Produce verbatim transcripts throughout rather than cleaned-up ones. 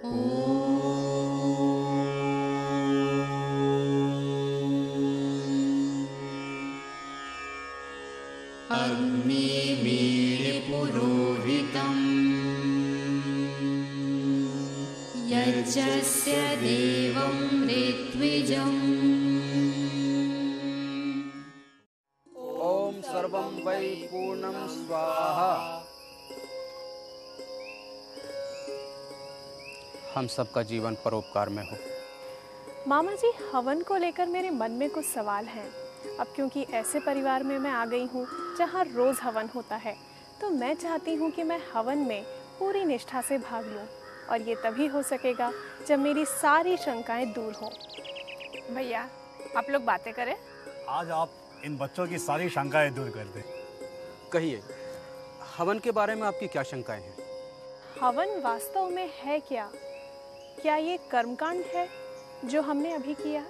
अग्निमीळे पुरोहितं यज्ञस्य देवं ऋत्विजम्। ओम सर्वं वै पूर्णं स्वाहा। हम सबका जीवन परोपकार में हो। मामा जी, हवन को लेकर मेरे मन में कुछ सवाल हैं। अब क्योंकि ऐसे परिवार में मैं आ गई हूँ जहाँ रोज़ हवन होता है, तो मैं चाहती हूँ कि मैं हवन में पूरी निष्ठा से भाग लूँ, और ये तभी हो सकेगा जब मेरी सारी शंकाएं दूर हों। भैया, आप लोग बातें करें। आज आप इन बच्चों की सारी शंकाएं दूर कर दें। कहिए, हवन के बारे में आपकी क्या शंकाएं हैं? हवन वास्तव में है क्या? क्या ये कर्मकांड है जो हमने अभी किया?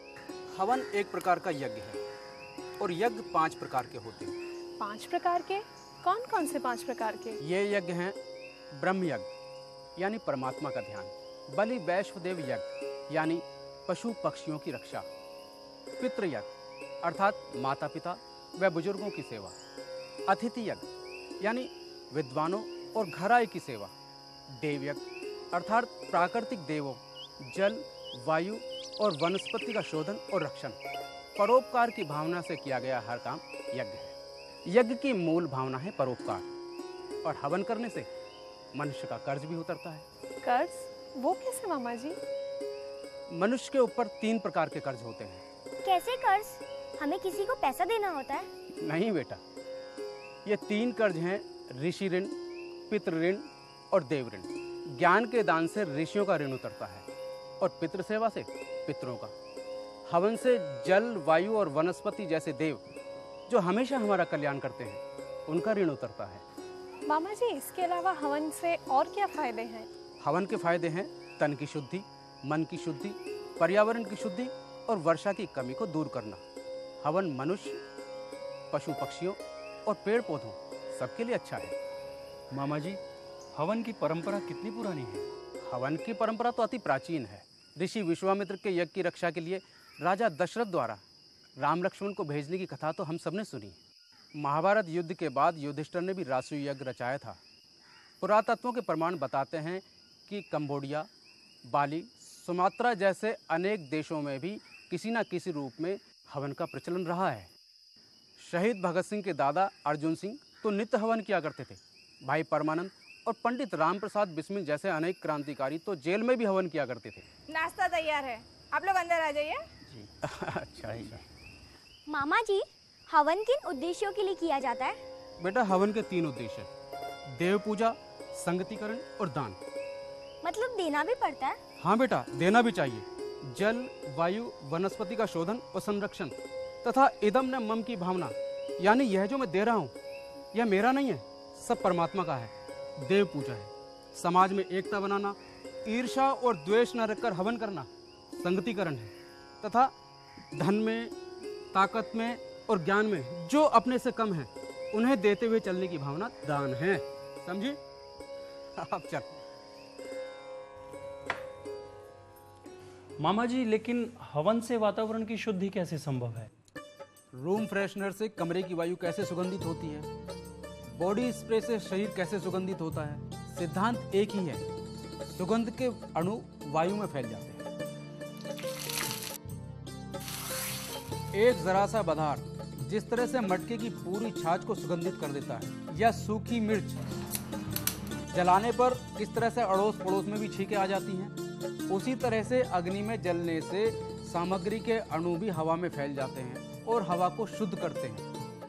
हवन एक प्रकार का यज्ञ है, और यज्ञ पांच प्रकार के होते हैं। पांच प्रकार के? कौन कौन से पांच प्रकार के? ये यज्ञ हैं ब्रह्म यज्ञ यानी परमात्मा का ध्यान, बलि वैश्वदेव यज्ञ यानी पशु पक्षियों की रक्षा, पितृ यज्ञ अर्थात माता पिता व बुजुर्गों की सेवा, अतिथि यज्ञ यानी विद्वानों और घराई की सेवा, देव यज्ञ अर्थात प्राकृतिक देवों, जल, वायु और वनस्पति का शोधन और रक्षण। परोपकार की भावना से किया गया हर काम यज्ञ है। यज्ञ की मूल भावना है परोपकार, और हवन करने से मनुष्य का कर्ज भी उतरता है। कर्ज? वो कैसे मामा जी? मनुष्य के ऊपर तीन प्रकार के कर्ज होते हैं। कैसे कर्ज? हमें किसी को पैसा देना होता है? नहीं बेटा, ये तीन कर्ज हैं ऋषि ऋण, पितृ ऋण और देव ऋण। ज्ञान के दान से ऋषियों का ऋण उतरता है, और पितृ सेवा से पितरों का। हवन से जल, वायु और वनस्पति जैसे देव जो हमेशा हमारा कल्याण करते हैं, उनका ऋण उतरता है। मामा जी, इसके अलावा हवन से और क्या फायदे हैं? हवन के फायदे हैं तन की शुद्धि, मन की शुद्धि, पर्यावरण की शुद्धि और वर्षा की कमी को दूर करना। हवन मनुष्य, पशु पक्षियों और पेड़ पौधों सबके लिए अच्छा है। मामा जी, हवन की परंपरा कितनी पुरानी है? हवन की परंपरा तो अति प्राचीन है। ऋषि विश्वामित्र के यज्ञ की रक्षा के लिए राजा दशरथ द्वारा राम लक्ष्मण को भेजने की कथा तो हम सबने सुनी। महाभारत युद्ध के बाद युधिष्ठिर ने भी रासु यज्ञ रचाया था। पुरातत्वों के प्रमाण बताते हैं कि कंबोडिया, बाली, सुमात्रा जैसे अनेक देशों में भी किसी न किसी रूप में हवन का प्रचलन रहा है। शहीद भगत सिंह के दादा अर्जुन सिंह तो नित्य हवन किया करते थे। भाई परमानंद और पंडित राम प्रसाद बिस्मिल जैसे अनेक क्रांतिकारी तो जेल में भी हवन किया करते थे। नाश्ता तैयार है, आप लोग अंदर आ जाइए। जी अच्छा है। मामा जी, हवन किन उद्देश्यों के लिए किया जाता है? बेटा, हवन के तीन उद्देश्य हैं, देव पूजा, संगतिकरण और दान। मतलब देना भी पड़ता है? हाँ बेटा, देना भी चाहिए। जल, वायु, वनस्पति का शोधन और संरक्षण तथा इदम न मम की भावना, यानी यह जो मैं दे रहा हूँ यह मेरा नहीं है, सब परमात्मा का है। देव पूजा है, समाज में एकता बनाना, ईर्ष्या और द्वेष न रखकर हवन करना। संगतिकरण है, तथा धन में, ताकत में और ज्ञान में जो अपने से कम है उन्हें देते हुए चलने की भावना दान है। समझी? अब चल। मामा जी, लेकिन हवन से वातावरण की शुद्धि कैसे संभव है? रूम फ्रेशनर से कमरे की वायु कैसे सुगंधित होती है, बॉडी स्प्रे से शरीर कैसे सुगंधित होता है, सिद्धांत एक ही है। सुगंध के अणु वायु में फैल जाते हैं। एक जरा सा पदार्थ जिस तरह से मटके की पूरी छाछ को सुगंधित कर देता है, या सूखी मिर्च जलाने पर किस तरह से अड़ोस पड़ोस में भी छींकें आ जाती हैं, उसी तरह से अग्नि में जलने से सामग्री के अणु भी हवा में फैल जाते हैं और हवा को शुद्ध करते हैं।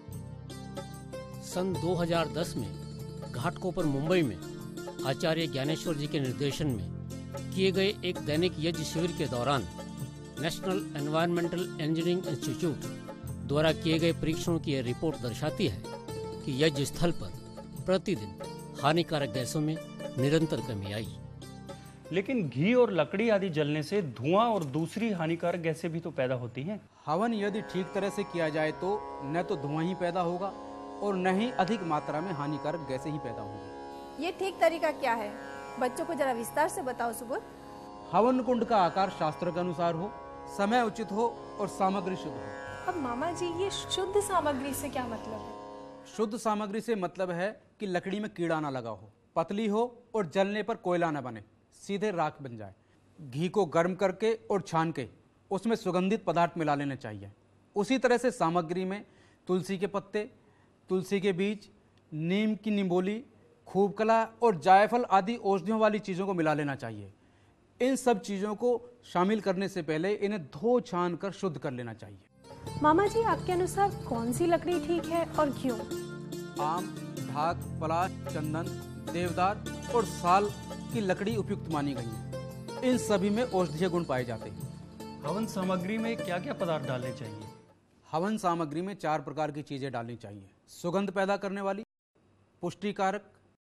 सन दो हज़ार दस में घाटकोपर मुंबई में आचार्य ज्ञानेश्वर जी के निर्देशन में किए गए एक दैनिक यज्ञ शिविर के दौरान नेशनल एनवायरमेंटल इंजीनियरिंग इंस्टीट्यूट द्वारा किए गए परीक्षणों की यह रिपोर्ट दर्शाती है कि यज्ञ स्थल पर प्रतिदिन हानिकारक गैसों में निरंतर कमी आई। लेकिन घी और लकड़ी आदि जलने से धुआं और दूसरी हानिकारक गैसें भी तो पैदा होती हैं। हवन यदि ठीक तरह से किया जाए तो न तो धुआं ही पैदा होगा और न ही अधिक मात्रा में हानिकारक गैसें ही पैदा होंगी। ये ठीक तरीका क्या है? बच्चों को जरा विस्तार से बताओ सुबोध। हवन कुंड का आकार शास्त्र के अनुसार हो, समय उचित हो और सामग्री शुद्ध हो। अब मामा जी ये शुद्ध सामग्री से क्या मतलब है? शुद्ध सामग्री से मतलब है कि लकड़ी में कीड़ा ना लगा हो, पतली हो और जलने पर कोयला न बने, सीधे राख बन जाए। घी को गर्म करके और छान के उसमें सुगंधित पदार्थ मिला लेने चाहिए। उसी तरह से सामग्री में तुलसी के पत्ते, तुलसी के बीज, नीम की निम्बोली, खूबकला और जायफल आदि औषधियों वाली चीज़ों को मिला लेना चाहिए। इन सब चीज़ों को शामिल करने से पहले इन्हें धो छान कर शुद्ध कर लेना चाहिए। मामा जी आपके अनुसार कौन सी लकड़ी ठीक है और क्यों? आम, ढाक, पलाश, चंदन, देवदार और साल की लकड़ी उपयुक्त मानी गई है। इन सभी में औषधीय गुण पाए जाते हैं। हवन सामग्री में क्या क्या पदार्थ डालने चाहिए? हवन सामग्री में चार प्रकार की चीज़ें डालनी चाहिए। सुगंध पैदा करने वाली, पुष्टिकारक,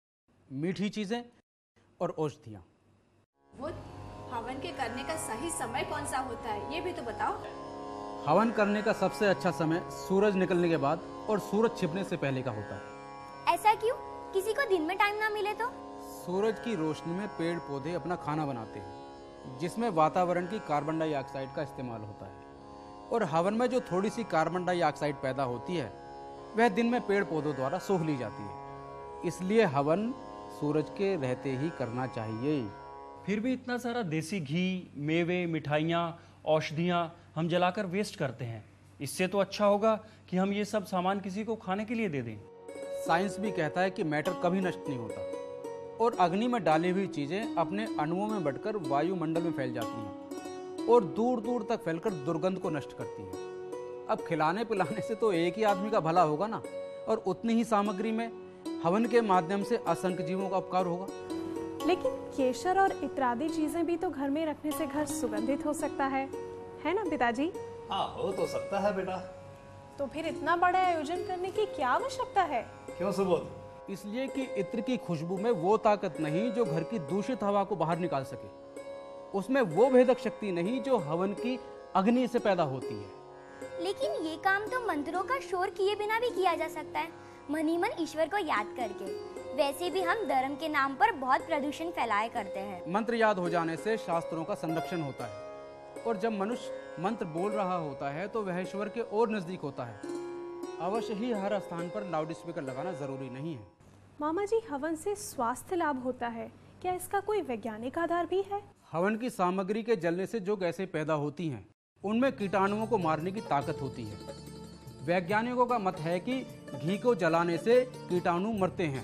मीठी चीज़ें और औषधियाँ। वो हवन के करने का सही समय कौन सा होता है, ये भी तो बताओ। हवन करने का सबसे अच्छा समय सूरज निकलने के बाद और सूरज छिपने से पहले का होता है। ऐसा क्यों? किसी को दिन में टाइम ना मिले तो? सूरज की रोशनी में पेड़ पौधे अपना खाना बनाते हैं, जिसमें वातावरण की कार्बन डाइऑक्साइड का इस्तेमाल होता है। और हवन में जो थोड़ी सी कार्बन डाइऑक्साइड पैदा होती है वह दिन में पेड़ पौधों द्वारा सोख ली जाती है। इसलिए हवन सूरज के रहते ही करना चाहिए। फिर भी इतना सारा देसी घी, मेवे, मिठाइयाँ, औषधियाँ हम जलाकर वेस्ट करते हैं। इससे तो अच्छा होगा कि हम ये सब सामान किसी को खाने के लिए दे दें। साइंस भी कहता है कि मैटर कभी नष्ट नहीं होता और अग्नि में डाली हुई चीज़ें अपने अणुओं में बढ़कर वायुमंडल में फैल जाती हैं और दूर दूर तक फैलकर दुर्गंध को नष्ट करती हैं। अब खिलाने पिलाने से तो एक ही आदमी का भला होगा ना, और उतनी ही सामग्री में हवन के माध्यम से असंख्य जीवों का उपकार होगा। लेकिन केसर और इत्यादि चीजें भी तो घर में रखने से घर सुगंधित हो सकता है, है ना पिताजी? हाँ, हो तो सकता है बेटा। तो फिर इतना बड़ा आयोजन करने की क्या आवश्यकता है? क्यों सुबोध? इसलिए कि इत्र की खुशबू में वो ताकत नहीं जो घर की दूषित हवा को बाहर निकाल सके। उसमें वो भेदक शक्ति नहीं जो हवन की अग्नि से पैदा होती है। लेकिन ये काम तो मंत्रों का शोर किए बिना भी किया जा सकता है, मन ही मन ईश्वर को याद करके। वैसे भी हम धर्म के नाम पर बहुत प्रदूषण फैलाए करते हैं। मंत्र याद हो जाने से शास्त्रों का संरक्षण होता है, और जब मनुष्य मंत्र बोल रहा होता है तो वह ईश्वर के और नजदीक होता है। अवश्य ही हर स्थान पर लाउड स्पीकर लगाना जरूरी नहीं है। मामा जी, हवन से स्वास्थ्य लाभ होता है, क्या इसका कोई वैज्ञानिक आधार भी है? हवन की सामग्री के जलने से जो गैसें पैदा होती हैं उनमें कीटाणुओं को मारने की ताकत होती है। वैज्ञानिकों का मत है कि घी को जलाने से कीटाणु मरते हैं।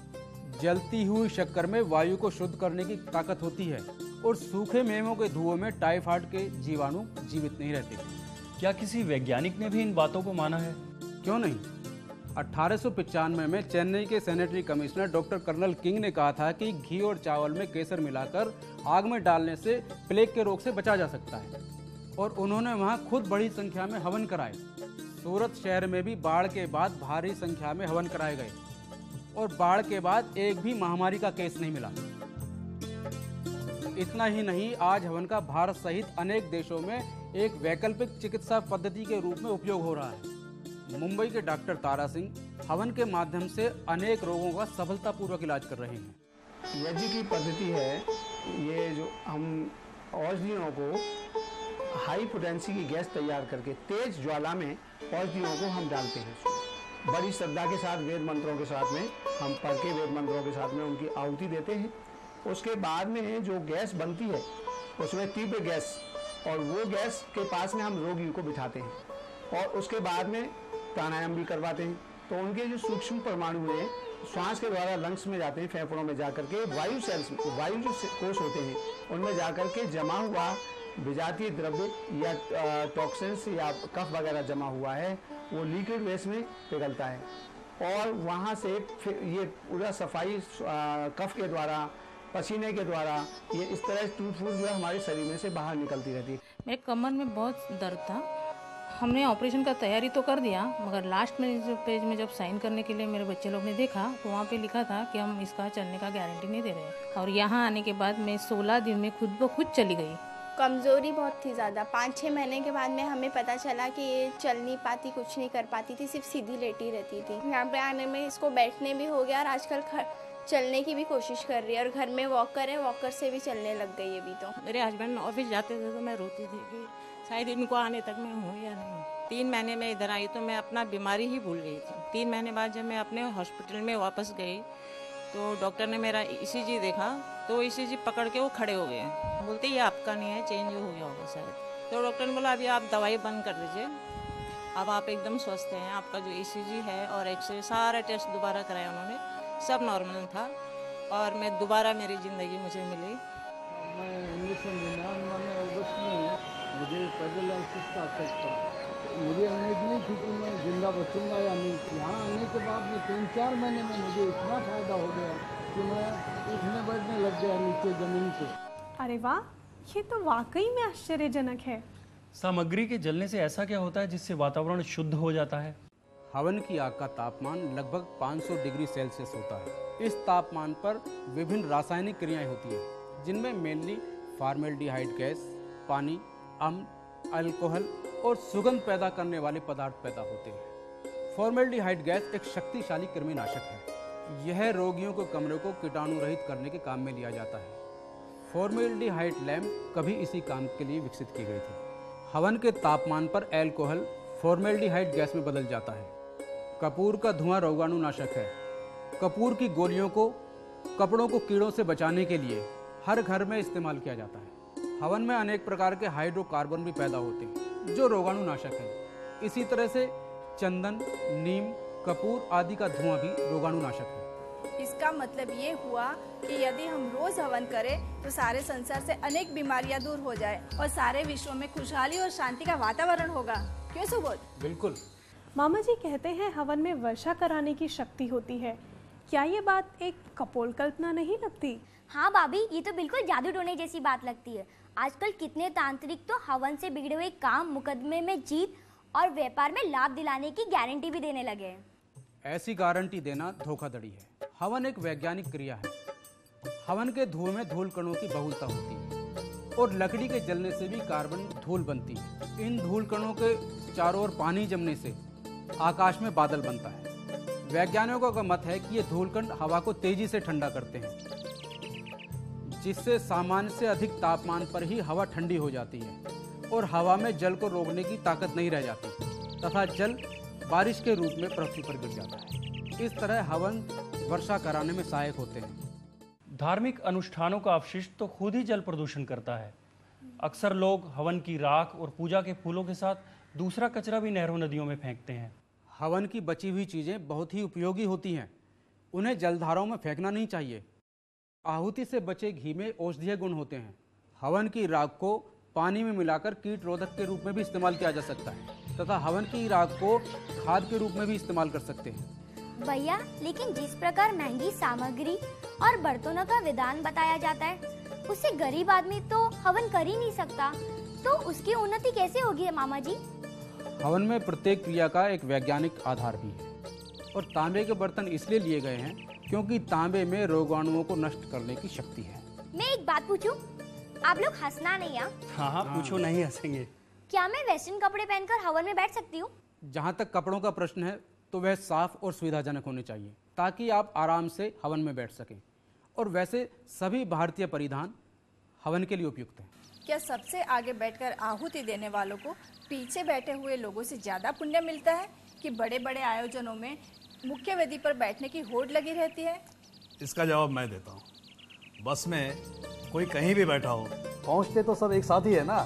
जलती हुई शक्कर में वायु को शुद्ध करने की ताकत होती है, और सूखे मेवों के धुओं में टाइफाइड के जीवाणु जीवित नहीं रहते। क्या किसी वैज्ञानिक ने भी इन बातों को माना है? क्यों नहीं। अठारह सौ पचानवे में चेन्नई के sanitary commissioner doctor colonel King ने कहा था कि घी और चावल में केसर मिलाकर आग में डालने से प्लेग के रोग से बचा जा सकता है, और उन्होंने वहां खुद बड़ी संख्या में हवन कराए। सूरत शहर में भी बाढ़ के बाद भारी संख्या में हवन कराए गए, और बाढ़ के बाद एक भी महामारी का केस नहीं मिला। इतना ही नहीं, आज हवन का भारत सहित अनेक देशों में एक वैकल्पिक चिकित्सा पद्धति के रूप में उपयोग हो रहा है। मुंबई के डॉक्टर तारा सिंह हवन के माध्यम से अनेक रोगों का सफलतापूर्वक इलाज कर रहे हैं। यज्ञ की पद्धति है ये, जो हम औषधियों को हाई पोटेंसी की गैस तैयार करके तेज ज्वाला में औषधियों को हम डालते हैं। बड़ी श्रद्धा के साथ वेद मंत्रों के साथ में हम पढ़ के वेद मंत्रों के साथ में उनकी आहुति देते हैं। उसके बाद में जो गैस बनती है उसमें तीव्र गैस, और वो गैस के पास में हम रोगी को बिठाते हैं, और उसके बाद में प्राणायाम भी करवाते हैं। तो उनके जो सूक्ष्म परमाणु हैं श्वास के द्वारा लंग्स में जाते हैं, फेफड़ों में जाकर के वायु सेल्स में, वायु जो कोष होते हैं उनमें जाकर के जमा हुआ विजातीय द्रव्य या टॉक्सिन्स या कफ वगैरह जमा हुआ है वो लिक्विड वेस्ट में पिघलता है, और वहाँ से फिर ये पूरा सफाई कफ के द्वारा, पसीने के द्वारा, ये इस तरह टूट फूट जो है हमारे शरीर में से बाहर निकलती रहती है। मेरे कमर में बहुत दर्द था। हमने ऑपरेशन का तैयारी तो कर दिया, मगर लास्ट में जो पेज में जब साइन करने के लिए मेरे बच्चे लोग ने देखा तो वहाँ पे लिखा था कि हम इसका चलने का गारंटी नहीं दे रहे। और यहाँ आने के बाद मैं सोलह दिन में खुद ब खुद चली गई। कमज़ोरी बहुत थी ज़्यादा। पाँच छः महीने के बाद में हमें पता चला कि ये चल नहीं पाती, कुछ नहीं कर पाती थी, सिर्फ सीधी लेटी रहती थी। यहाँ पे आने में इसको बैठने भी हो गया, और आजकल चलने की भी कोशिश कर रही है और घर में वॉकर है, वॉकर से भी चलने लग गई अभी तो। मेरे हस्बैंड ऑफिस जाते थे तो मैं रोती थी कि शायद इनको आने तक मैं हूँ या नहीं। तीन महीने में इधर आई तो मैं अपना बीमारी ही भूल गई थी। तीन महीने बाद जब मैं अपने हॉस्पिटल में वापस गई तो डॉक्टर ने मेरा ईसीजी देखा तो ईसीजी पकड़ के वो खड़े हो गए, बोलते ये आपका नहीं है, चेंज हो गया होगा शायद। तो डॉक्टर ने बोला अभी आप दवाई बंद कर दीजिए, अब आप एकदम स्वस्थ हैं। आपका जो ईसीजी है और एक्सरे सारा टेस्ट दोबारा कराया उन्होंने, सब नॉर्मल था और मैं दोबारा मेरी ज़िंदगी मुझे मिली। मैं उन्नीस सौ निन्यानवे अगस्त में मुझे पेरालिसिस का अटैक था। मुझे उम्मीद नहीं थी कि मैं जिंदा बचूंगा या नहीं। यहाँ आने के बाद में तीन चार महीने में मुझे इतना फ़ायदा हो गया कि मैं उठने बैठने लग गया नीचे ज़मीन पे। अरे वाह, ये तो वाकई में आश्चर्यजनक है। सामग्री के जलने से ऐसा क्या होता है जिससे वातावरण शुद्ध हो जाता है? हवन की आग का तापमान लगभग पाँच सौ डिग्री सेल्सियस होता है। इस तापमान पर विभिन्न रासायनिक क्रियाएं होती हैं, जिनमें मेनली फॉर्मेल्डिहाइड गैस, पानी, अम्ल, अल्कोहल और सुगंध पैदा करने वाले पदार्थ पैदा होते हैं। फॉर्मेल्डिहाइड गैस एक शक्तिशाली कृमिनाशक है। यह रोगियों के कमरे को कीटाणु रहित करने के काम में लिया जाता है। फॉर्मेल्डिहाइड लैंप कभी इसी काम के लिए विकसित की गई थी। हवन के तापमान पर अल्कोहल फॉर्मेल्डिहाइड गैस में बदल जाता है। कपूर का धुआं रोगाणुनाशक है। कपूर की गोलियों को कपड़ों को कीड़ों से बचाने के लिए हर घर में इस्तेमाल किया जाता है। हवन में अनेक प्रकार के हाइड्रोकार्बन भी पैदा होते हैं जो रोगाणुनाशक हैं। इसी तरह से चंदन, नीम, कपूर आदि का धुआं भी रोगाणुनाशक है। इसका मतलब ये हुआ कि यदि हम रोज हवन करें तो सारे संसार से अनेक बीमारियां दूर हो जाए और सारे विश्व में खुशहाली और शांति का वातावरण होगा। क्यों सुबोध? बिल्कुल। मामा जी कहते हैं हवन में वर्षा कराने की शक्ति होती है। क्या ये बात एक कपोल कल्पना नहीं लगती? हाँ भाभी, ये तो बिल्कुल जादू टोने जैसी बात लगती है। आजकल कितने तांत्रिक तो हवन से बिगड़े हुए काम, मुकदमे में जीत और व्यापार में लाभ दिलाने की गारंटी भी देने लगे हैं। ऐसी गारंटी देना धोखाधड़ी है। हवन एक वैज्ञानिक क्रिया है। हवन के धुएं में धूल कणों की बहुलता होती है और लकड़ी के जलने से भी कार्बन धूल बनती है। इन धूल कणों के चारों ओर पानी जमने से आकाश में बादल बनता है। वैज्ञानिकों का मत है कि ये धूलकण हवा को तेजी से ठंडा करते हैं, जिससे सामान्य से अधिक तापमान पर ही हवा ठंडी हो जाती है और हवा में जल को रोकने की ताकत नहीं रह जाती तथा जल बारिश के रूप में पृथ्वी पर गिर जाता है। इस तरह हवन वर्षा कराने में सहायक होते हैं। धार्मिक अनुष्ठानों का अपशिष्ट तो खुद ही जल प्रदूषण करता है। अक्सर लोग हवन की राख और पूजा के फूलों के साथ दूसरा कचरा भी नहरों नदियों में फेंकते हैं। हवन की बची हुई चीज़ें बहुत ही उपयोगी होती हैं। उन्हें जलधाराओं में फेंकना नहीं चाहिए। आहुति से बचे घी में औषधीय गुण होते हैं। हवन की राख को पानी में मिलाकर कीट रोधक के रूप में भी इस्तेमाल किया जा सकता है तथा हवन की राख को खाद के रूप में भी इस्तेमाल कर सकते हैं। भैया, लेकिन जिस प्रकार महंगी सामग्री और बर्तनों का विधान बताया जाता है, उससे गरीब आदमी तो हवन कर ही नहीं सकता, तो उसकी उन्नति कैसे होगी मामा जी? हवन में प्रत्येक क्रिया का एक वैज्ञानिक आधार भी है और तांबे के बर्तन इसलिए लिए गए हैं क्योंकि तांबे में रोगाणुओं को नष्ट करने की शक्ति है। मैं एक बात पूछूं? आप लोग हंसना नहीं है? हाँ हाँ पूछो, नहीं हंसेंगे। क्या मैं वेस्टर्न कपड़े पहनकर हवन में बैठ सकती हूँ? जहाँ तक कपड़ों का प्रश्न है तो वह साफ और सुविधाजनक होने चाहिए ताकि आप आराम से हवन में बैठ सकें। और वैसे सभी भारतीय परिधान हवन के लिए उपयुक्त हैं। क्या सबसे आगे बैठकर आहुति देने वालों को पीछे बैठे हुए लोगों से ज्यादा पुण्य मिलता है कि बड़े बड़े आयोजनों में मुख्य वेदी पर बैठने की होड़ लगी रहती है? इसका जवाब मैं देता हूँ। बस में कोई कहीं भी बैठा हो, पहुंचते तो सब एक साथ ही है ना।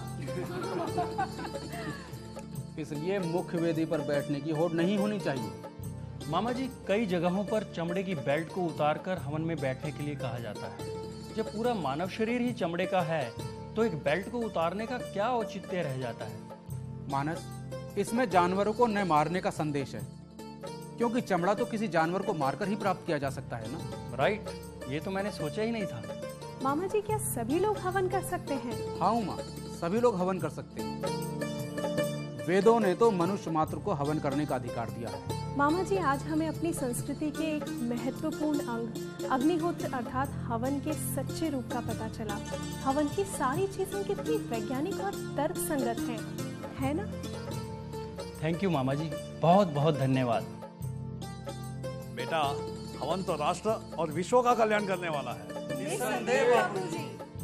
इसलिए मुख्य वेदी पर बैठने की होड़ नहीं होनी चाहिए। मामा जी, कई जगहों पर चमड़े की बेल्ट को उतारकर हवन में बैठने के लिए कहा जाता है। जब पूरा मानव शरीर ही चमड़े का है तो एक बेल्ट को उतारने का क्या औचित्य रह जाता है? मानस, इसमें जानवरों को न मारने का संदेश है, क्योंकि चमड़ा तो किसी जानवर को मारकर ही प्राप्त किया जा सकता है ना। राइट, ये तो मैंने सोचा ही नहीं था। मामा जी, क्या सभी लोग हवन कर सकते हैं? हाँ उमा, सभी लोग हवन कर सकते हैं। वेदों ने तो मनुष्य मात्र को हवन करने का अधिकार दिया है। मामा जी, आज हमें अपनी संस्कृति के एक महत्वपूर्ण अंग अग्निहोत्र अर्थात हवन के सच्चे रूप का पता चला। हवन की सारी चीजें कितनी वैज्ञानिक और तर्कसंगत हैं, है ना? थैंक यू मामा जी, बहुत बहुत धन्यवाद। बेटा, हवन तो राष्ट्र और विश्व का कल्याण करने वाला है। निस्संदेह बापूजी।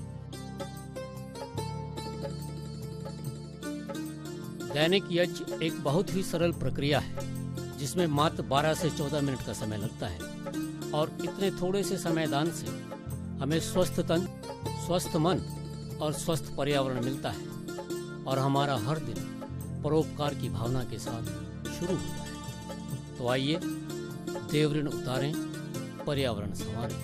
दैनिक यज्ञ एक बहुत ही सरल प्रक्रिया है जिसमें मात्र बारह से चौदह मिनट का समय लगता है और इतने थोड़े से समय दान से हमें स्वस्थ तन, स्वस्थ मन और स्वस्थ पर्यावरण मिलता है और हमारा हर दिन परोपकार की भावना के साथ शुरू होता है। तो आइए देव ऋण उतारें, पर्यावरण संवारें।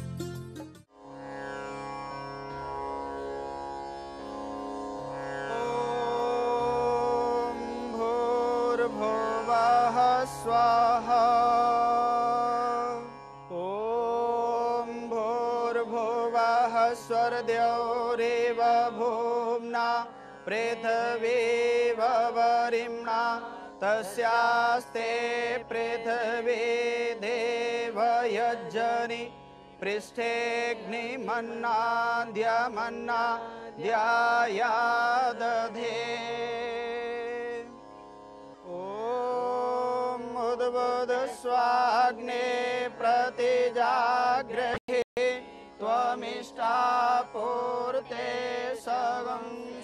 भूर्भुवः स्वाहा। ॐ भूर्भुवः स्वर्द्यौरेव भूम्ना पृथिवीव वरिम्णा तस्यास्ते पृथिवी देवयज्जनि पृष्ठेऽग्निमन्नाद्यमन्ना द्यायादधे। ॐ उद्बुधस्वाग्ने प्रतिजागृहे त्वमिष्टापूर्ते सगं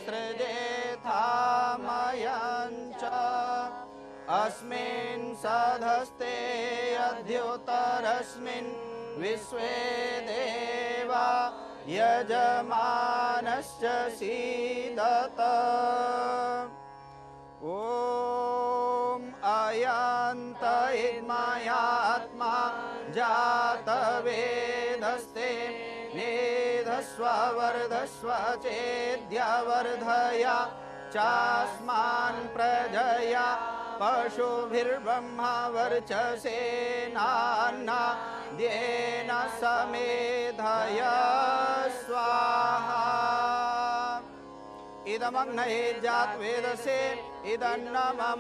सृजेथामयञ्च अस्मिन् सधस्ते अद्योतरस्मिन् विश्वे देवा यजमानश्च सीदत। ॐ अयन्त इद्मयात्मा जातवेदस्ते मेधस्व वर्धस्व चेद्यवर्धया चास्मान् प्रजया पशुभिर्ब्रह्मा वर्चसेनान्ना द्येन समेधया स्वाहा। इदमग्नये जातवेदसे इदन्न मम।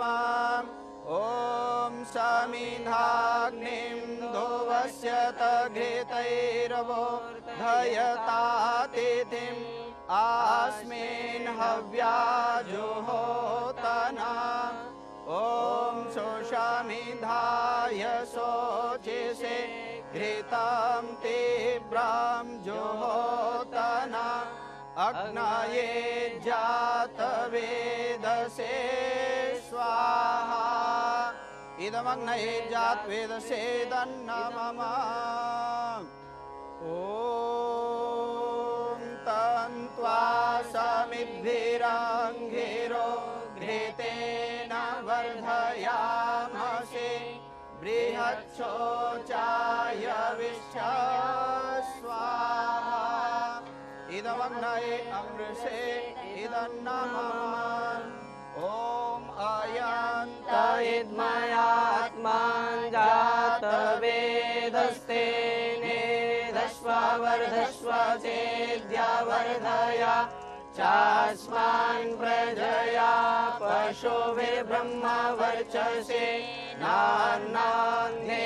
ॐ समिधाग्निं धुवस्यत घृतैरवोर्धयतातिथिम् अस्मिन् हव्याजुहोतना। ॐ शोषमिधाय शोचिषे घृतं तीव्रं जुहोतना। अग्नये जातवेदसे स्वाहा। इदमग्नये जातवेदसे इदन्न मम। ॐ तन्त्वा समिद्भिरङ्घिरो घृतेन वर्धयामसे बृहच्छोचाय विश्व स्वाहा। इदमग्नये अमृषे इदन्न मम। ॐ अयन्त इद्मयात्मा जातवेदस्ते नेधस्व वर्धस्व चेद्यवर्धया चास्मान् प्रजया पशुभिर्ब्रह्मा वर्चसे नान्नान्ये